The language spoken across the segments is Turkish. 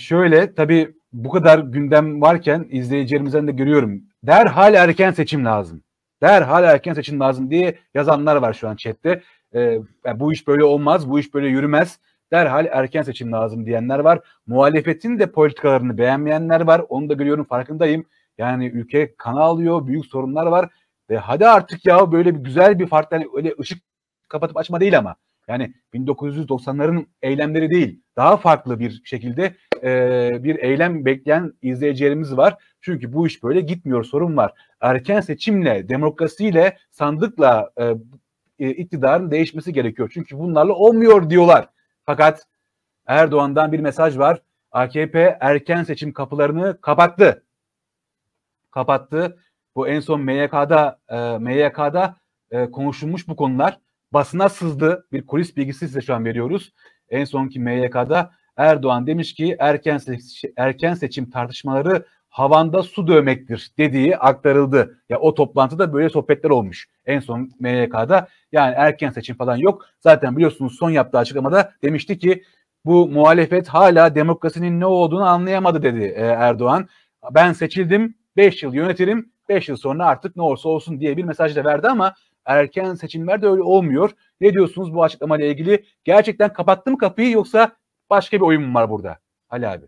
Şöyle tabii bu kadar gündem varken izleyicilerimizden de görüyorum. Derhal erken seçim lazım. Derhal erken seçim lazım diye yazanlar var şu an chatte. Yani bu iş böyle olmaz, bu iş böyle yürümez. Derhal erken seçim lazım diyenler var. Muhalefetin de politikalarını beğenmeyenler var. Onu da görüyorum, farkındayım. Yani ülke kana alıyor, büyük sorunlar var. Ve hadi artık ya böyle bir güzel bir farklı, yani öyle ışık kapatıp açma değil ama. Yani 1990'ların eylemleri değil, daha farklı bir şekilde bir eylem bekleyen izleyicilerimiz var. Çünkü bu iş böyle gitmiyor, sorun var. Erken seçimle, demokrasiyle, sandıkla iktidarın değişmesi gerekiyor. Çünkü bunlarla olmuyor diyorlar. Fakat Erdoğan'dan bir mesaj var. AKP erken seçim kapılarını kapattı. Kapattı. Bu en son MYK'da konuşulmuş bu konular. Basına sızdı. Bir kulis bilgisi size şu an veriyoruz. En sonki MYK'da Erdoğan demiş ki erken seçim tartışmaları havanda su dövmektir dediği aktarıldı. Ya o toplantıda böyle sohbetler olmuş. En son MYK'da yani erken seçim falan yok. Zaten biliyorsunuz son yaptığı açıklamada demişti ki bu muhalefet hala demokrasinin ne olduğunu anlayamadı dedi Erdoğan. Ben seçildim, 5 yıl yönetirim, 5 yıl sonra artık ne olursa olsun diye bir mesaj da verdi ama erken seçimlerde öyle olmuyor. Ne diyorsunuz bu açıklamayla ilgili? Gerçekten kapattı mı kapıyı yoksa başka bir oyun mu var burada? Ali abi.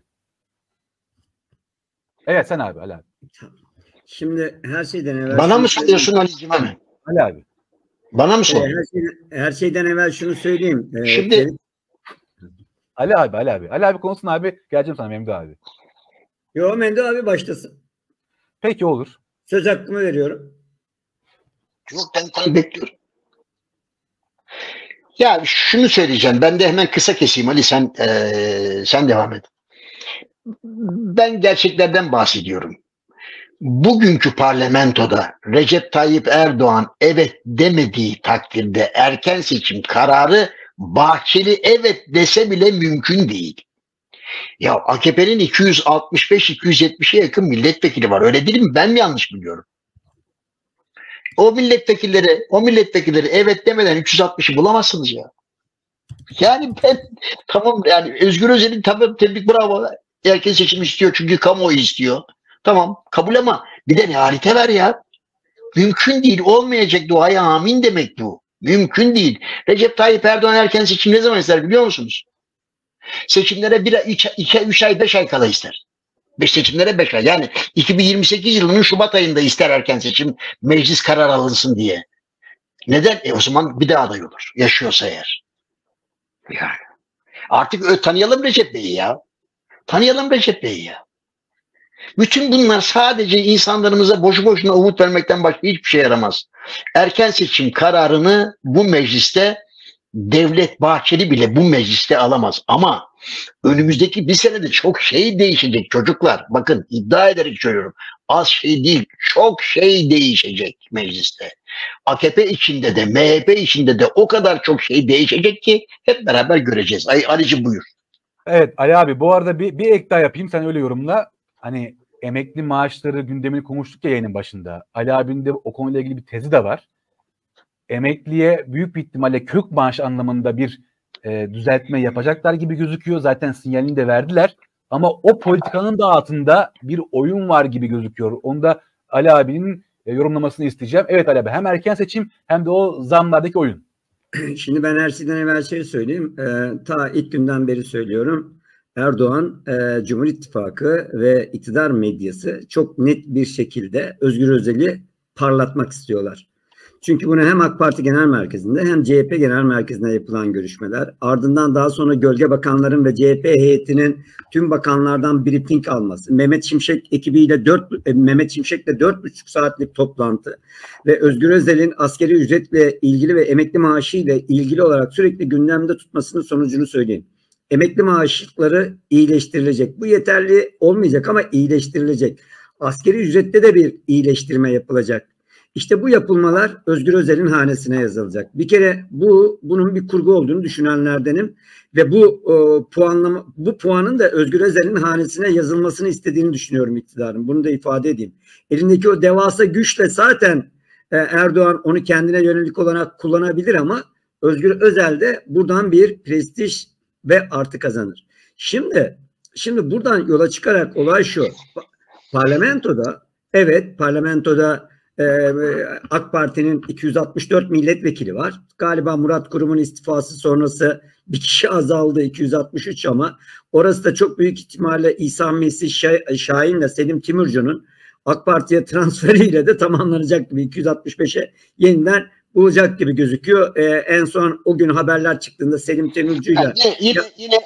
Evet sen abi, Ali abi. Şimdi her şeyden evvel... Bana mı soruyorsun Ali'cim hani? Ali abi. Bana mı soruyorsun? Her şeyden evvel şunu söyleyeyim. Şimdi... Ali abi. Ali abi konuşsun abi. Geleceğim sana Memdu abi. Yo, Memdu abi başlasın. Peki olur. Söz hakkımı veriyorum. Yok, ben bekliyorum. Ya şunu söyleyeceğim. Ben de hemen kısa keseyim Ali, sen devam et. Ben gerçeklerden bahsediyorum. Bugünkü parlamentoda Recep Tayyip Erdoğan evet demediği takdirde erken seçim kararı Bahçeli evet dese bile mümkün değil. Ya AKP'nin 265-270'e yakın milletvekili var. Öyle değil mi? Ben mi yanlış biliyorum? O milletvekilleri evet demeden 360'ı bulamazsınız ya. Yani ben tamam, yani Özgür Özel'in tabii tebrik, bravo. Erken seçim istiyor çünkü kamuoyu istiyor. Tamam kabul ama bir de realite ver ya. Mümkün değil, olmayacak, duaya amin demek bu. Mümkün değil. Recep Tayyip Erdoğan erken seçim ne zaman ister biliyor musunuz? Seçimlere 3 ay 5 ay kala ister. Seçimlere 5 ay. Yani 2028 yılının Şubat ayında ister erken seçim, meclis karar alınsın diye. Neden? O zaman bir daha aday olur. Yaşıyorsa eğer. Yani. Artık tanıyalım Recep Bey'i ya. Tanıyalım Recep Bey'i ya. Bütün bunlar sadece insanlarımıza boşu boşuna umut vermekten başka hiçbir şey yaramaz. Erken seçim kararını bu mecliste Devlet Bahçeli bile bu mecliste alamaz. Ama önümüzdeki bir senede çok şey değişecek çocuklar. Bakın iddia ederek söylüyorum. Az şey değil, çok şey değişecek mecliste. AKP içinde de MHP içinde de o kadar çok şey değişecek ki hep beraber göreceğiz. Ali'cim buyur. Evet Ali abi, bu arada bir ek daha yapayım, sen öyle yorumla. Hani emekli maaşları gündemini konuştuk ya yayının başında. Ali abinin de o konuyla ilgili bir tezi de var. Emekliye büyük bir ihtimalle kök maaş anlamında bir düzeltme yapacaklar gibi gözüküyor. Zaten sinyalini de verdiler. Ama o politikanın da altında bir oyun var gibi gözüküyor. Onu da Ali abinin yorumlamasını isteyeceğim. Evet Ali abi, hem erken seçim hem de o zamlardaki oyun. Şimdi ben her şeyden evvel şey söyleyeyim. Ta ilk günden beri söylüyorum. Erdoğan, Cumhur İttifakı ve iktidar medyası çok net bir şekilde Özgür Özel'i parlatmak istiyorlar. Çünkü bunu hem AK Parti Genel Merkezi'nde hem CHP Genel Merkezi'nde yapılan görüşmeler, ardından daha sonra gölge bakanların ve CHP heyetinin tüm bakanlardan briefing alması, Mehmet Şimşek'le 4,5 saatlik toplantı ve Özgür Özel'in askeri ücretle ilgili ve emekli maaşı ile ilgili olarak sürekli gündemde tutmasının sonucunu söyleyeyim. Emekli maaşları iyileştirilecek. Bu yeterli olmayacak ama iyileştirilecek. Askeri ücrette de bir iyileştirme yapılacak. İşte bu yapılmalar Özgür Özel'in hanesine yazılacak. Bir kere bunun bir kurgu olduğunu düşünenlerdenim ve bu puanın da Özgür Özel'in hanesine yazılmasını istediğini düşünüyorum iktidarın. Bunu da ifade edeyim. Elindeki o devasa güçle zaten Erdoğan onu kendine yönelik olarak kullanabilir ama Özgür Özel de buradan bir prestij ve artı kazanır. Şimdi şimdi buradan yola çıkarak olay şu. Parlamentoda, evet, parlamentoda AK Parti'nin 264 milletvekili var. Galiba Murat Kurum'un istifası sonrası bir kişi azaldı, 263, ama orası da çok büyük ihtimalle İsa Mesih Şahin'le Selim Timurcu'nun AK Parti'ye transferiyle de tamamlanacak gibi, 265'e yeniden bulacak gibi gözüküyor. En son o gün haberler çıktığında Selim Timurcu'yla yani yine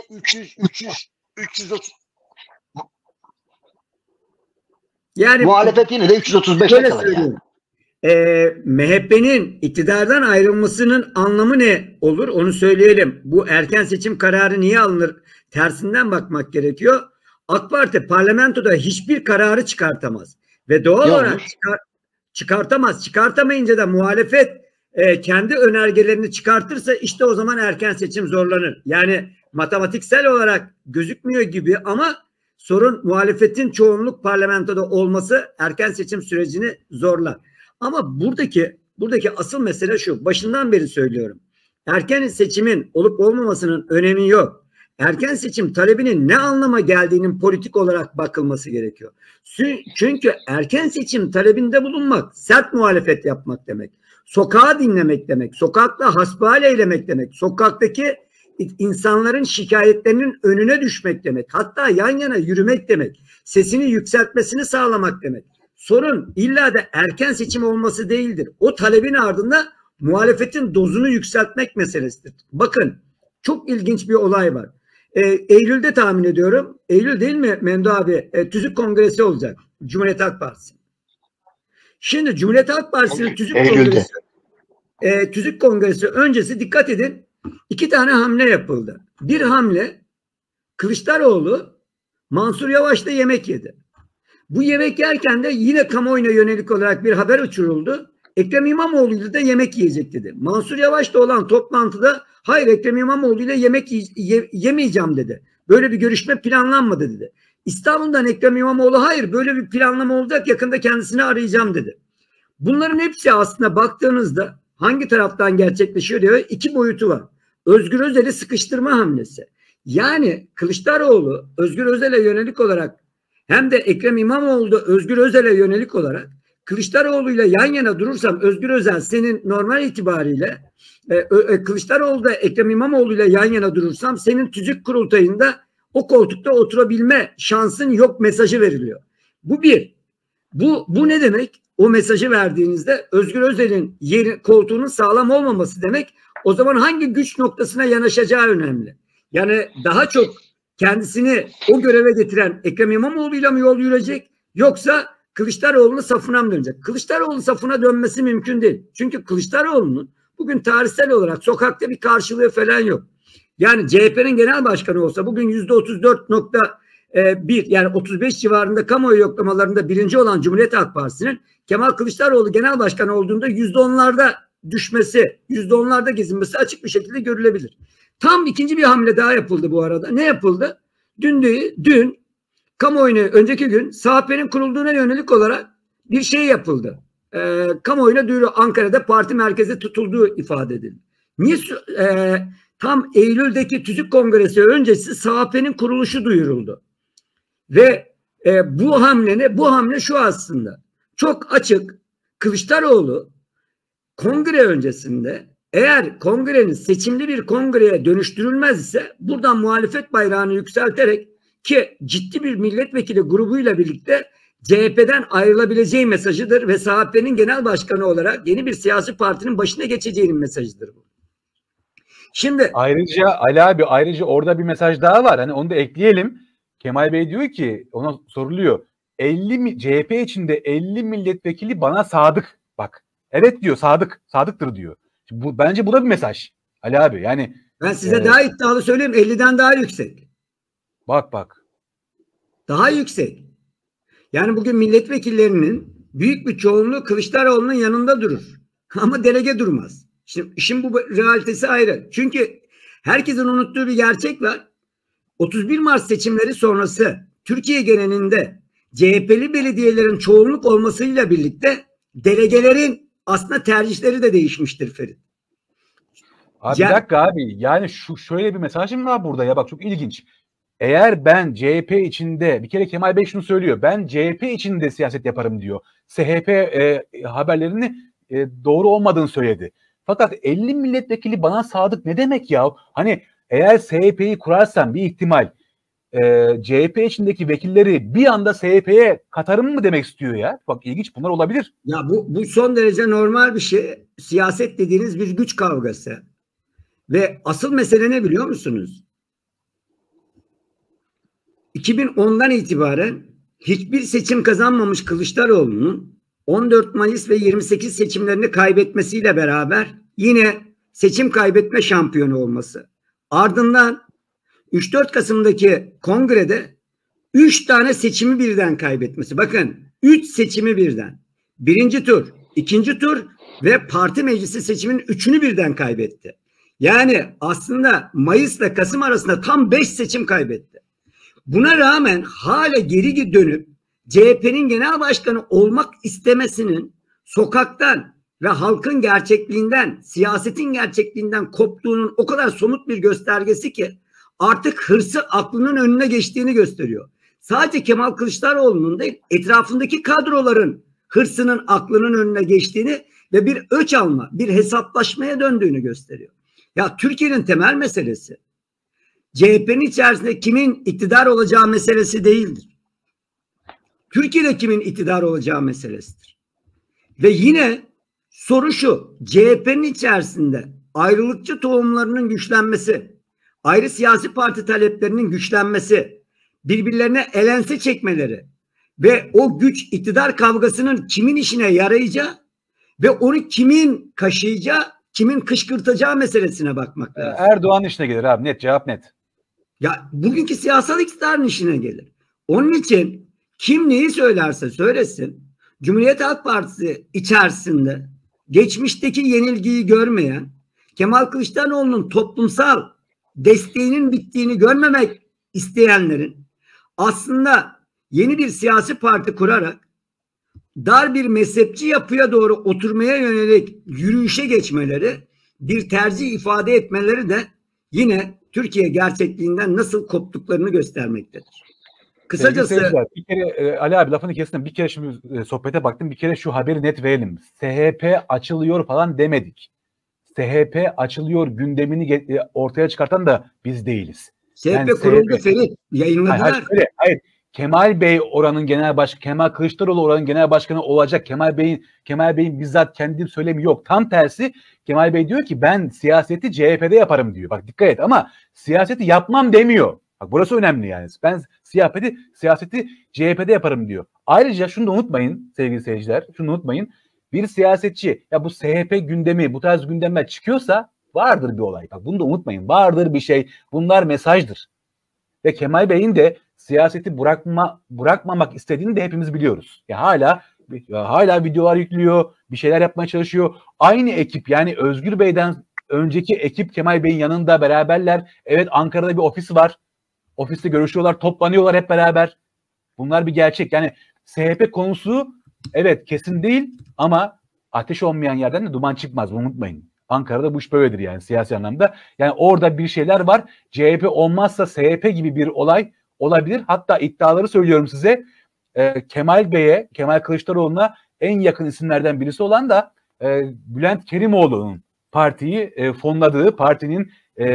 330 yani muhalefet yine de 335'e kalır yani. MHP'nin iktidardan ayrılmasının anlamı ne olur onu söyleyelim. Bu erken seçim kararı niye alınır? Tersinden bakmak gerekiyor. AK Parti parlamentoda hiçbir kararı çıkartamaz. Ve doğal olarak çıkartamaz. Çıkartamayınca da muhalefet kendi önergelerini çıkartırsa işte o zaman erken seçim zorlanır. Yani matematiksel olarak gözükmüyor gibi ama sorun muhalefetin çoğunluk parlamentoda olması erken seçim sürecini zorlar. Ama buradaki asıl mesele şu. Başından beri söylüyorum. Erken seçimin olup olmamasının önemi yok. Erken seçim talebinin ne anlama geldiğinin politik olarak bakılması gerekiyor. Çünkü erken seçim talebinde bulunmak sert muhalefet yapmak demek. Sokağı dinlemek demek. Sokakla hasbihal eylemek demek. Sokaktaki insanların şikayetlerinin önüne düşmek demek. Hatta yan yana yürümek demek. Sesini yükseltmesini sağlamak demek. Sorun illa da erken seçim olması değildir. O talebin ardında muhalefetin dozunu yükseltmek meselesidir. Bakın çok ilginç bir olay var. Eylül'de tahmin ediyorum. Eylül değil mi Mendo abi? TÜZÜK Kongresi olacak. Cumhuriyet Halk Partisi. Şimdi Cumhuriyet Halk Partisi'nin TÜZÜK Kongresi öncesi dikkat edin. 2 tane hamle yapıldı. Bir hamle Kılıçdaroğlu Mansur Yavaş'la yemek yedi. Bu yemek yerken de yine kamuoyuna yönelik olarak bir haber uçuruldu. Ekrem İmamoğlu'yla da yemek yiyecek dedi. Mansur Yavaş'la olan toplantıda hayır Ekrem İmamoğlu'yla yemek yemeyeceğim dedi. Böyle bir görüşme planlanmadı dedi. İstanbul'dan Ekrem İmamoğlu hayır böyle bir planlama olacak yakında kendisini arayacağım dedi. Bunların hepsi aslında baktığınızda hangi taraftan gerçekleşiyor diyor. 2 boyutu var. Özgür Özel'i sıkıştırma hamlesi. Yani Kılıçdaroğlu Özgür Özel'e yönelik olarak hem de Ekrem İmamoğlu da Özgür Özel'e yönelik olarak Kılıçdaroğlu'yla yan yana durursam Özgür Özel senin normal itibariyle Kılıçdaroğlu da Ekrem İmamoğlu'yla yan yana durursam senin tüzük kurultayında o koltukta oturabilme şansın yok mesajı veriliyor. Bu bir. Bu ne demek? O mesajı verdiğinizde Özgür Özel'in koltuğunun sağlam olmaması demek. O zaman hangi güç noktasına yanaşacağı önemli. Yani daha çok kendisini o göreve getiren Ekrem İmamoğlu'yla mı yol yürüyecek yoksa Kılıçdaroğlu'nun safına mı dönecek? Kılıçdaroğlu safına dönmesi mümkün değil. Çünkü Kılıçdaroğlu'nun bugün tarihsel olarak sokakta bir karşılığı falan yok. Yani CHP'nin genel başkanı olsa bugün %34.1 yani 35 civarında kamuoyu yoklamalarında birinci olan Cumhuriyet Halk Partisi'nin Kemal Kılıçdaroğlu genel başkan olduğunda %10'larda düşmesi, %10'larda gezinmesi açık bir şekilde görülebilir. Tam ikinci bir hamle daha yapıldı bu arada. Ne yapıldı? Dün kamuoyuna önceki gün SHP'nin kurulduğuna yönelik olarak bir şey yapıldı. Kamuoyuna duyuru Ankara'da parti merkezi tutulduğu ifade edildi. Niye? Tam Eylül'deki TÜZÜK Kongresi öncesi SHP'nin kuruluşu duyuruldu. Ve bu hamle şu aslında. Çok açık. Kılıçdaroğlu kongre öncesinde eğer kongrenin seçimli bir kongreye dönüştürülmez ise buradan muhalefet bayrağını yükselterek ki ciddi bir milletvekili grubuyla birlikte CHP'den ayrılabileceği mesajıdır ve SHP'nin genel başkanı olarak yeni bir siyasi partinin başına geçeceğinin mesajıdır bu. Şimdi ayrıca Ali abi orada bir mesaj daha var. Hani onu da ekleyelim. Kemal Bey diyor ki ona soruluyor. CHP içinde 50 milletvekili bana sadık. Bak. Evet diyor sadıktır diyor. Bence bu da bir mesaj. Ali abi yani. Ben size daha iddialı söyleyeyim 50'den daha yüksek. Bak. Daha yüksek. Yani bugün milletvekillerinin büyük bir çoğunluğu Kılıçdaroğlu'nun yanında durur. Ama delege durmaz. Şimdi işin bu realitesi ayrı. Çünkü herkesin unuttuğu bir gerçek var. 31 Mart seçimleri sonrası Türkiye genelinde CHP'li belediyelerin çoğunluk olmasıyla birlikte delegelerin aslında tercihleri de değişmiştir Ferit. Abi bir dakika abi yani şöyle bir mesajım var burada ya bak çok ilginç. eğer ben CHP içinde, bir kere Kemal Bey şunu söylüyor, ben CHP içinde siyaset yaparım diyor. SHP haberlerini doğru olmadığını söyledi. Fakat 50 milletvekili bana sadık ne demek ya? Hani eğer SHP'yi kurarsan bir ihtimal CHP içindeki vekilleri bir anda SHP'ye katarım mı demek istiyor ya? Bak ilginç, bunlar olabilir. Ya bu son derece normal bir şey. Siyaset dediğiniz bir güç kavgası. Ve asıl mesele ne biliyor musunuz? 2010'dan itibaren hiçbir seçim kazanmamış Kılıçdaroğlu'nun 14 Mayıs ve 28 seçimlerini kaybetmesiyle beraber yine seçim kaybetme şampiyonu olması. Ardından 3-4 Kasım'daki kongrede 3 tane seçimi birden kaybetmesi. Bakın 3 seçimi birden. Birinci tur, ikinci tur ve parti meclisi seçiminin 3'ünü birden kaybetti. Yani aslında Mayıs ile Kasım arasında tam 5 seçim kaybetti. Buna rağmen hala geri dönüp CHP'nin genel başkanı olmak istemesinin sokaktan ve halkın gerçekliğinden, siyasetin gerçekliğinden koptuğunun o kadar somut bir göstergesi ki artık hırsı aklının önüne geçtiğini gösteriyor. Sadece Kemal Kılıçdaroğlu'nun değil, etrafındaki kadroların hırsının aklının önüne geçtiğini ve bir öç alma, bir hesaplaşmaya döndüğünü gösteriyor. Ya Türkiye'nin temel meselesi CHP'nin içerisinde kimin iktidar olacağı meselesi değildir. Türkiye'de kimin iktidar olacağı meselesidir. Ve yine soru şu, CHP'nin içerisinde ayrılıkçı tohumlarının güçlenmesi, ayrı siyasi parti taleplerinin güçlenmesi, birbirlerine elense çekmeleri ve o güç iktidar kavgasının kimin işine yarayacağı ve onu kimin kaşıyacağı, kimin kışkırtacağı meselesine bakmak lazım. Erdoğan işine gelir abi, net cevap net. Ya bugünkü siyasal iktidarın işine gelir. Onun için kim neyi söylerse söylesin, Cumhuriyet Halk Partisi içerisinde geçmişteki yenilgiyi görmeyen, Kemal Kılıçdaroğlu'nun toplumsal desteğinin bittiğini görmemek isteyenlerin aslında yeni bir siyasi parti kurarak dar bir mezhepçi yapıya doğru oturmaya yönelik yürüyüşe geçmeleri, bir tercih ifade etmeleri de yine Türkiye gerçekliğinden nasıl koptuklarını göstermektedir. Kısacası bir kere Ali abi lafını kestim. Bir kere şimdi sohbete baktım. Bir kere şu haberi net verelim. SHP açılıyor falan demedik. SHP açılıyor gündemini ortaya çıkartan da biz değiliz. SHP kuruldu Ferit. Yayınladılar. Hayır. Kemal Bey oranın genel başkanı, Kemal Kılıçdaroğlu oranın genel başkanı olacak. Kemal Bey'in bizzat kendi söylemi yok. Tam tersi Kemal Bey diyor ki ben siyaseti CHP'de yaparım diyor. Bak dikkat et ama siyaseti yapmam demiyor. Bak burası önemli yani. Ben siyaseti CHP'de yaparım diyor. Ayrıca şunu da unutmayın sevgili seyirciler. Şunu unutmayın. Bir siyasetçi ya bu SHP gündemi, bu tarz gündemler çıkıyorsa vardır bir olay. Bak bunu da unutmayın. Vardır bir şey. Bunlar mesajdır. Ve Kemal Bey'in de siyaseti bırakmamak istediğini de hepimiz biliyoruz. Ya hala videolar yüklüyor, bir şeyler yapmaya çalışıyor. Aynı ekip yani Özgür Bey'den önceki ekip Kemal Bey'in yanında beraberler. Evet Ankara'da bir ofis var. Ofiste görüşüyorlar, toplanıyorlar hep beraber. Bunlar bir gerçek. Yani SHP konusu evet kesin değil ama ateş olmayan yerden de duman çıkmaz. Bunu unutmayın. Ankara'da bu iş böyledir yani siyasi anlamda. Yani orada bir şeyler var. CHP olmazsa SHP gibi bir olay olabilir. Hatta iddiaları söylüyorum size. Kemal Kılıçdaroğlu'na en yakın isimlerden birisi olan da Bülent Kerimoğlu'nun partiyi fonladığı, partinin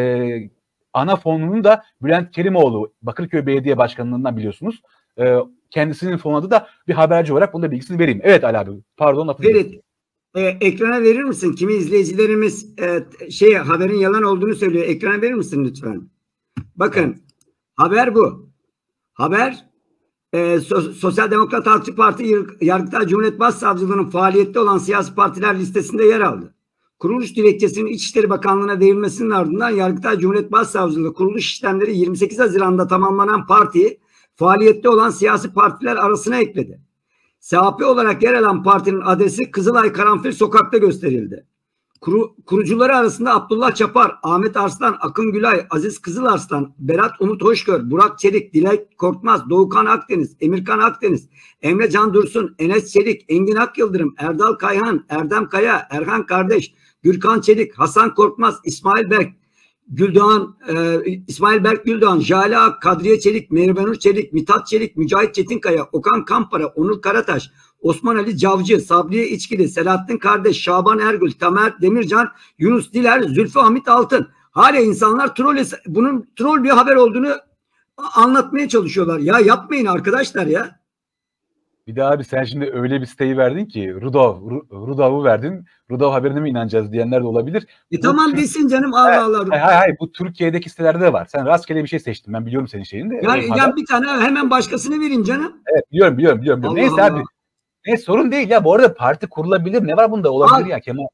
ana fonunun da Bülent Kerimoğlu, Bakırköy Belediye Başkanlığı'ndan biliyorsunuz. Kendisinin fonladığı da bir haberci olarak bunun da bilgisini vereyim. Evet Ali abi, pardon. Evet. Ekrana verir misin? Kimi izleyicilerimiz haberin yalan olduğunu söylüyor. Ekrana verir misin lütfen? Bakın haber bu. Haber Sosyal Demokrat Halkçı Parti Yargıtay Cumhuriyet Başsavcılığı'nın faaliyette olan siyasi partiler listesinde yer aldı. Kuruluş dilekçesinin İçişleri Bakanlığı'na verilmesinin ardından Yargıtay Cumhuriyet Başsavcılığı kuruluş işlemleri 28 Haziran'da tamamlanan partiyi faaliyette olan siyasi partiler arasına ekledi. SHP olarak yer alan partinin adresi Kızılay Karanfil Sokak'ta gösterildi. Kurucuları arasında Abdullah Çapar, Ahmet Arslan, Akın Gülay, Aziz Kızılarslan, Berat Umut Hoşgör, Burak Çelik, Dilek Korkmaz, Doğukan Akdeniz, Emirkan Akdeniz, Emre Can Dursun, Enes Çelik, Engin Akyıldırım, Erdal Kayhan, Erdem Kaya, Erhan Kardeş, Gürkan Çelik, Hasan Korkmaz, İsmail Berk, Güldoğan, İsmail Berk Güldoğan, Jale Ak, Kadriye Çelik, Merve Çelik, Mithat Çelik, Mücahit Çetinkaya, Okan Kampara, Onur Karataş, Osman Ali Cavcı, Sabriye İçkili, Selahattin Kardeş, Şaban Ergül, Tamer Demircan, Yunus Diler, Zülfü Hamit Altın. Hala insanlar bunun troll bir haber olduğunu anlatmaya çalışıyorlar. Ya yapmayın arkadaşlar ya. Bir de abi sen şimdi öyle bir siteyi verdin ki Rudolf'u verdin. Rudolf haberine mi inanacağız diyenler de olabilir. Tamam desin canım, Allah Allah. Hayır, bu Türkiye'deki sitelerde de var. Sen rastgele bir şey seçtin. Ben biliyorum senin şeyini de. Yani bir tane hemen başkasını vereyim canım. Evet, biliyorum. Allah Neyse Allah. abi. Ne sorun değil ya. Bu arada parti kurulabilir. Ne var bunda? Olabilir ya Kemal.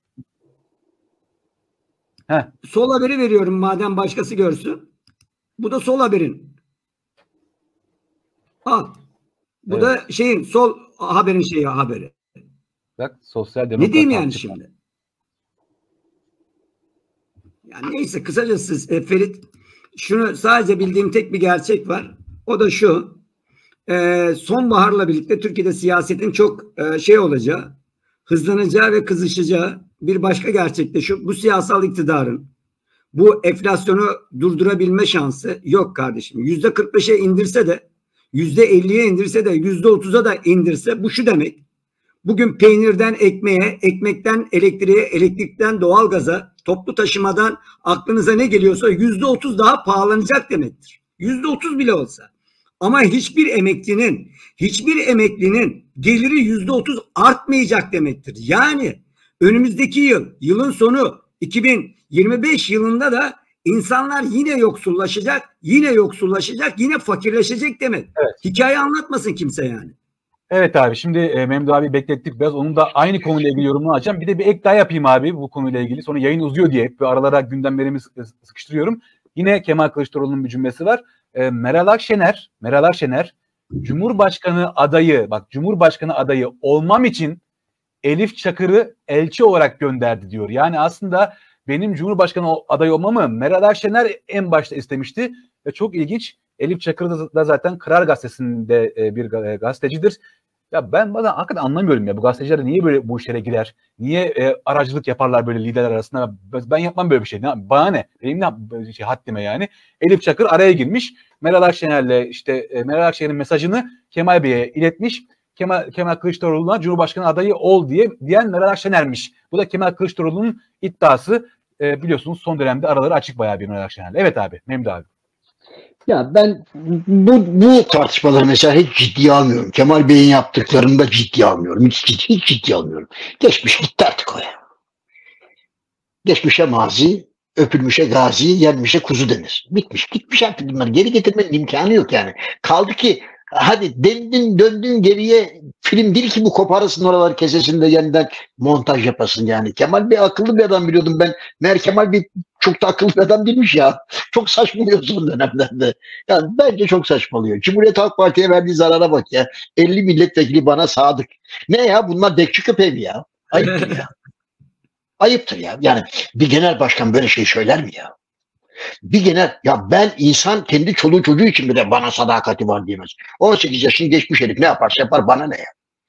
Sol haberi veriyorum madem başkası görsün. Bu da sol haberin. Al. Bu da sol haberin haberi. Bak, sosyal demokrat. Ne diyeyim yani şimdi? Yani neyse, kısacası Ferit, şunu sadece bildiğim tek bir gerçek var. O da şu. Sonbaharla birlikte Türkiye'de siyasetin çok olacağı, hızlanacağı ve kızışacağı bir başka gerçek de şu: bu siyasal iktidarın bu enflasyonu durdurabilme şansı yok kardeşim. %45'e indirse de, %50'ye indirse de, %30'a da indirse, bu şu demek: bugün peynirden ekmeğe, ekmekten elektriğe, elektrikten doğalgaza, toplu taşımadan aklınıza ne geliyorsa %30 daha pahalanacak demektir. %30 bile olsa. Ama hiçbir emeklinin geliri %30 artmayacak demektir. Yani önümüzdeki yılın sonu 2025 yılında da insanlar yine yoksullaşacak, yine fakirleşecek demek. Evet. Hikaye anlatmasın kimse yani. Evet abi, şimdi Memduh abi beklettik biraz. Onun da aynı konuyla ilgili yorumunu alacağım. Bir de bir ek daha yapayım abi bu konuyla ilgili. Sonra yayın uzuyor diye hep aralara gündemlerimi sıkıştırıyorum. Yine Kemal Kılıçdaroğlu'nun bir cümlesi var. Meral Akşener Cumhurbaşkanı adayı olmam için Elif Çakır'ı elçi olarak gönderdi diyor. Yani aslında benim Cumhurbaşkanı adayı olmamı Meral Akşener en başta istemişti ve çok ilginç. Elif Çakır da zaten Karar Gazetesi'nde bir gazetecidir. Ya ben bazen hakikaten anlamıyorum ya, bu gazeteciler niye böyle bu işlere girer? Niye aracılık yaparlar böyle liderler arasında? Ben yapmam böyle bir şey. Bana ne? Benim ne haddime yani. Elif Çakır araya girmiş. Meral Akşener'in mesajını Kemal Bey'e iletmiş. Kemal Kılıçdaroğlu'na Cumhurbaşkanı adayı ol diyen Meral Akşener'miş. Bu da Kemal Kılıçdaroğlu'nun iddiası. Biliyorsunuz son dönemde araları açık bayağı bir Meral Akşener'le. Evet abi, Memduh abi. Ya ben bu tartışmaları mesela hiç ciddiye almıyorum. Kemal Bey'in yaptıklarını da ciddiye almıyorum. Hiç ciddiye almıyorum. Geçmiş gitti artık o ya. Geçmişe mazi, öpülmüşe gazi, yenmişe kuzu denir. Bitmiş, gitmiş artık bunlar. Geri getirmenin imkanı yok yani. Kaldı ki hadi döndün geriye, film değil ki bu, koparasın oraları kesesinde yeniden montaj yapasın yani. Kemal Bey akıllı bir adam biliyordum ben. Meğer Kemal Bey çok da akıllı bir adam değilmiş ya. Çok saçmalıyor son dönemlerde. Yani bence çok saçmalıyor. Cumhuriyet Halk Parti'ye verdiği zarara bak ya. 50 milletvekili bana sadık. Ne ya, bunlar bekçi köpeği mi ya? Ayıptır ya. Ayıptır ya. Yani bir genel başkan böyle şey söyler mi ya? Ben insan kendi çoluğu çocuğu için bile bana sadakati var diyemez. 18 yaşını geçmiş herif ne yaparsa yapar, bana ne ya?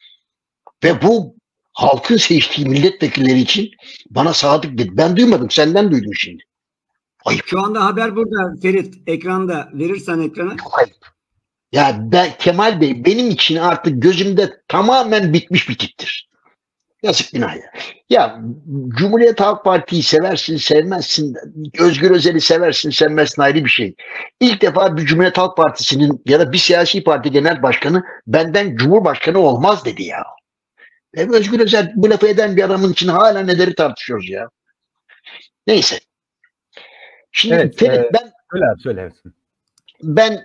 Ve bu halkın seçtiği milletvekilleri için bana sadık dedi. Ben duymadım, senden duydum şimdi. Ayıp. Şu anda haber burada Ferit, ekranda, verirsen ekrana. Çok ayıp. Ya Kemal Bey benim için artık gözümde tamamen bitmiş bir tiptir. Yazık, günah ya. Ya Cumhuriyet Halk Parti'yi seversin sevmezsin, Özgür Özel'i seversin sevmezsin, ayrı bir şey. İlk defa bir Cumhuriyet Halk Partisi'nin ya da bir siyasi parti genel başkanı benden Cumhurbaşkanı olmaz dedi ya. Özgür Özel bu lafı eden bir adamın için hala neleri tartışıyoruz ya. Neyse. Şimdi Evet, Ferit, söyle. Ben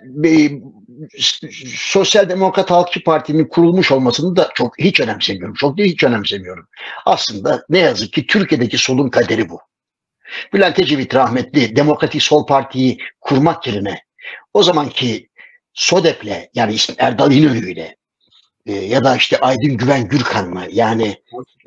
Sosyal Demokrat Halkçı Parti'nin kurulmuş olmasını da hiç önemsemiyorum. Çok değil, hiç önemsemiyorum. Aslında ne yazık ki Türkiye'deki solun kaderi bu. Bülent Ecevit rahmetli Demokratik Sol Parti'yi kurmak yerine o zamanki SODEP'le, yani Erdal İnönü'yle ya da işte Aydın Güven Gürkan'la, yani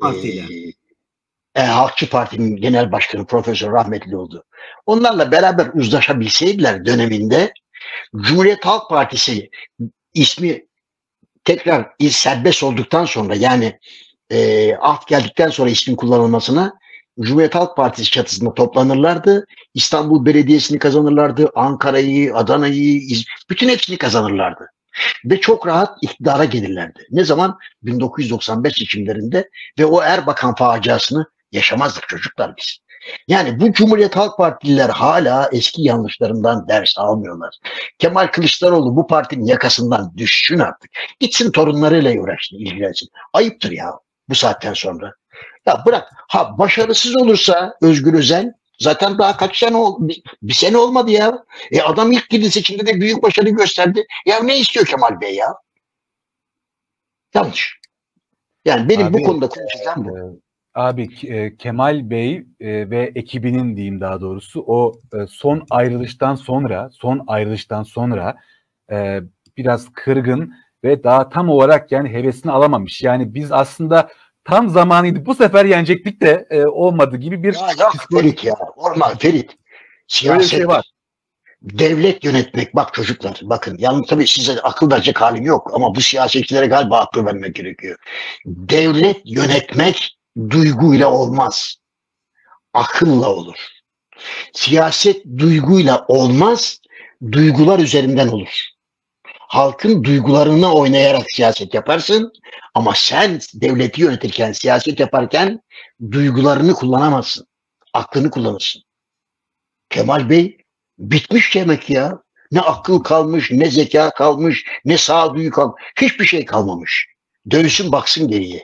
Halkçı Parti'nin genel başkanı Profesör rahmetli oldu. Onlarla beraber uzlaşabilseydiler döneminde, Cumhuriyet Halk Partisi ismi tekrar serbest olduktan sonra, yani af geldikten sonra ismin kullanılmasına, Cumhuriyet Halk Partisi çatısında toplanırlardı. İstanbul Belediyesi'ni kazanırlardı. Ankara'yı, Adana'yı, bütün hepsini kazanırlardı. Ve çok rahat iktidara gelirlerdi. Ne zaman? 1995 seçimlerinde ve o Erbakan faciasını yaşamazdık çocuklar biz. Yani bu Cumhuriyet Halk Partililer hala eski yanlışlarından ders almıyorlar. Kemal Kılıçdaroğlu bu partinin yakasından düşsün artık. Gitsin torunlarıyla uğraşsın, ilgilensin. Ayıptır ya bu saatten sonra. Ya bırak. Ha başarısız olursa Özgür Özel zaten daha kaç sene oldu? Bir sene olmadı ya. Adam ilk girdi seçimde de büyük başarı gösterdi. Ya ne istiyor Kemal Bey ya? Yanlış. Yani benim Abi, bu konuda konuşacağım bu. Abi Kemal Bey ve ekibinin diyeyim daha doğrusu o son ayrılıştan sonra biraz kırgın ve daha tam olarak yani hevesini alamamış. Yani biz aslında tam zamanıydı. Bu sefer yenecektik de olmadı gibi bir Ya yok Ferit ya. Olmaz Ferit. Böyle bir şey Siyaset var. devlet yönetmek bak çocuklar bakın yalnız tabii size akıl verecek halim yok ama bu siyasetçilere galiba akıl vermek gerekiyor. Devlet yönetmek duyguyla olmaz. Akılla olur. Siyaset duyguyla olmaz, duygular üzerinden olur. Halkın duygularına oynayarak siyaset yaparsın ama sen devleti yönetirken, siyaset yaparken duygularını kullanamazsın. Aklını kullanırsın. Kemal Bey bitmiş demek ya. Ne akıl kalmış, ne zeka kalmış, ne sağduyu kalmış. Hiçbir şey kalmamış. Dönsün baksın geriye.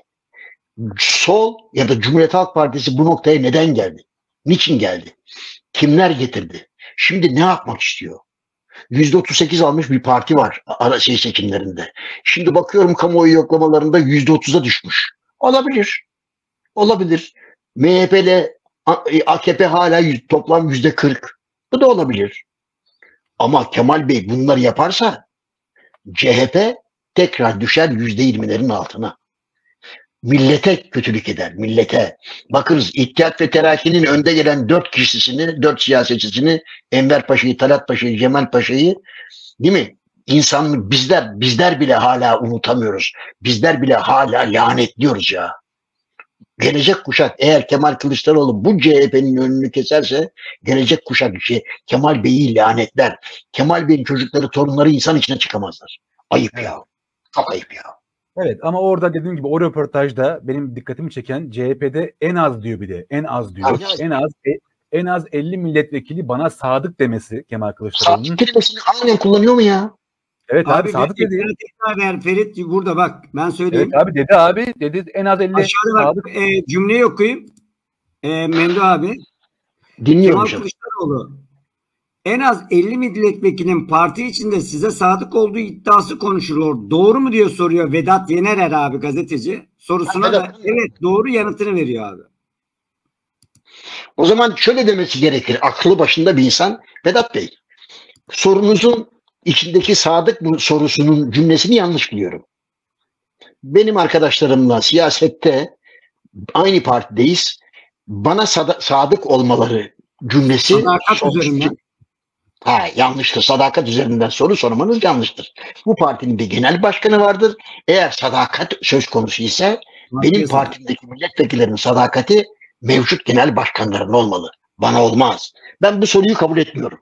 Sol ya da Cumhuriyet Halk Partisi bu noktaya neden geldi? Niçin geldi? Kimler getirdi? Şimdi ne yapmak istiyor? %38 almış bir parti var seçimlerinde. Şimdi bakıyorum kamuoyu yoklamalarında %30'a düşmüş. Olabilir. Olabilir. MHP'le AKP hala toplam %40. Bu da olabilir. Ama Kemal Bey bunları yaparsa CHP tekrar düşer %20'lerin altına. Millete kötülük eder, millete. Bakınız İttihat ve Terakki'nin önde gelen 4 kişisini, 4 siyasetçisini, Enver Paşa'yı, Talat Paşa'yı, Cemal Paşa'yı, değil mi? İnsan bizler bile hala unutamıyoruz. Bizler bile hala lanetliyoruz ya. Gelecek kuşak eğer Kemal Kılıçdaroğlu bu CHP'nin önünü keserse gelecek kuşak Kemal Bey'i lanetler. Kemal Bey'in çocukları, torunları insan içine çıkamazlar. Ayıp ya. Çok ayıp ya. Evet ama orada dediğim gibi o röportajda benim dikkatimi çeken CHP'de en az diyor bir de. En az diyor. En az 50 milletvekili bana sadık demesi Kemal Kılıçdaroğlu'nun. Sadık kelimesini aynen kullanıyor mu ya? Evet abi sadık dedi. Tekrar Ferit burada bak ben söyleyeyim. Evet abi dedi en az 50 Aşağıda sadık. Bak, cümleyi okuyayım. Memduh abi. Dinliyorum. Kemal Kılıçdaroğlu en az 50 milletvekilinin parti içinde size sadık olduğu iddiası konuşuluyor. Doğru mu diyor soruyor Vedat Yenerer abi gazeteci. Sorusuna da evet doğru yanıtını veriyor abi. O zaman şöyle demesi gerekir. Aklı başında bir insan. Vedat Bey, sorunuzun içindeki sadık bu sorusunun cümlesini yanlış biliyorum. Benim arkadaşlarımla siyasette aynı partideyiz. Bana sadık olmaları cümlesi sadakat üzerinden. Yanlıştır. Sadakat üzerinden soru sormanız yanlıştır. Bu partinin bir genel başkanı vardır. Eğer sadakat söz konusu ise benim partimdeki milletvekillerinin sadakati mevcut genel başkanların olmalı. Bana olmaz. Ben bu soruyu kabul etmiyorum.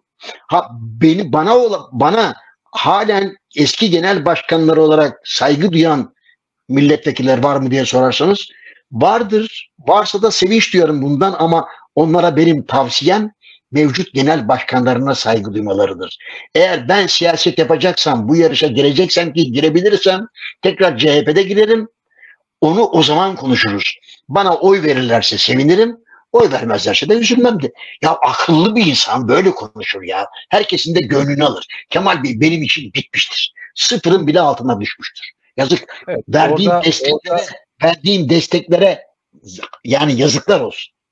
Bana halen eski genel başkanlar olarak saygı duyan milletvekiller var mı diye sorarsanız vardır. Varsa da sevinç duyarım bundan ama onlara benim tavsiyem mevcut genel başkanlarına saygı duymalarıdır. Eğer ben siyaset yapacaksam, bu yarışa gireceksem ki girebilirsem tekrar CHP'de girerim. Onu o zaman konuşuruz. Bana oy verirlerse sevinirim. Oy vermezlerse de üzülmem de. Ya akıllı bir insan böyle konuşur ya. Herkesin de gönlünü alır. Kemal Bey benim için bitmiştir. Sıfırın bile altına düşmüştür. Yazık. Evet, Verdiğim desteklere yani yazıklar olsun.